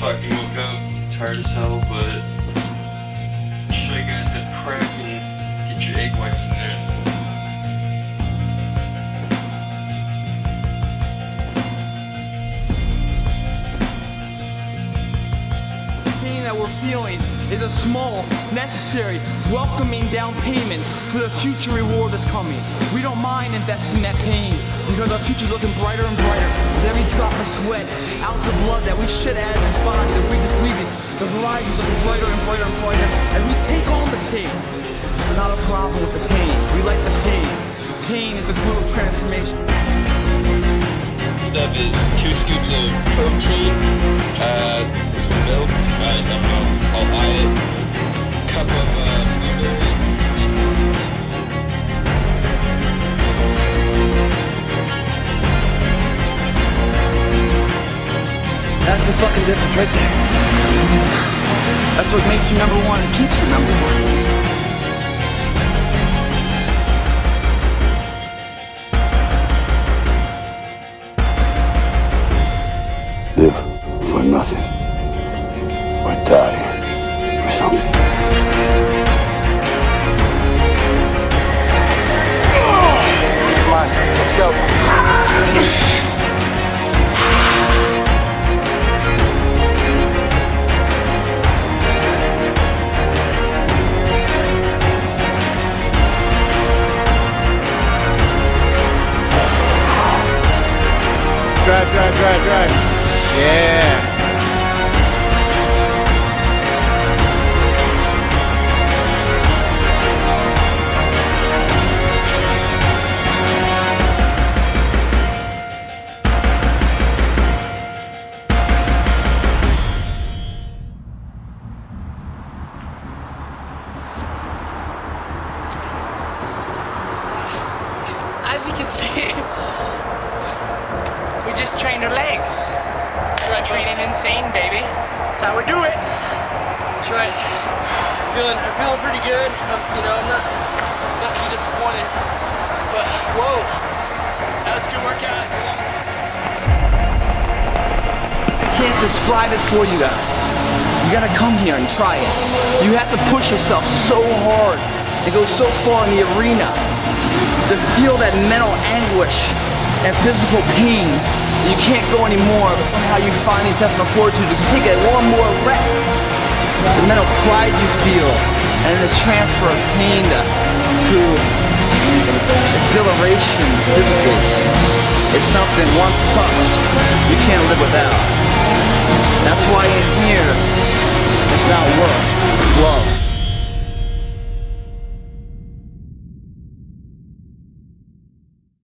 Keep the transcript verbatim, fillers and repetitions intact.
fucking woke up, tired as hell, but I'll show you guys that crack and get your egg whites in there. Pain that we're feeling is a small, necessary, welcoming down payment for the future reward that's coming. We don't mind investing that pain because our future's looking brighter and brighter. With every drop of sweat, ounce of blood that we shed out of this body, the weakness leaving, the horizon's looking brighter and brighter and brighter as we take on the pain. We're not a problem with the pain. We like the pain. Pain is a glue of transformation. Stuff is two scoops of protein, uh, some milk, uh, no milk, I'll hide it, cup of uh, blueberries. That's the fucking difference right there. That's what makes you number one and keeps you number one. Live for nothing, or die for something. Come on, let's go. Drive, drive, drive, drive. Yeah. As you can see, we just trained our legs. We're training insane, baby. That's how we do it. That's right. Feeling, I'm feeling pretty good. I'm, you know, I'm not, not too disappointed. But whoa, that was a good workout. I can't describe it for you guys. You gotta come here and try it. You have to push yourself so hard and go so far in the arena to feel that mental anguish and physical pain. You can't go anymore, but somehow you find the intestinal fortitude to take it one more rep. The mental pride you feel, and the transfer of pain to, to exhilaration physically. It's something once touched, you can't live without. That's why in here, it's not work.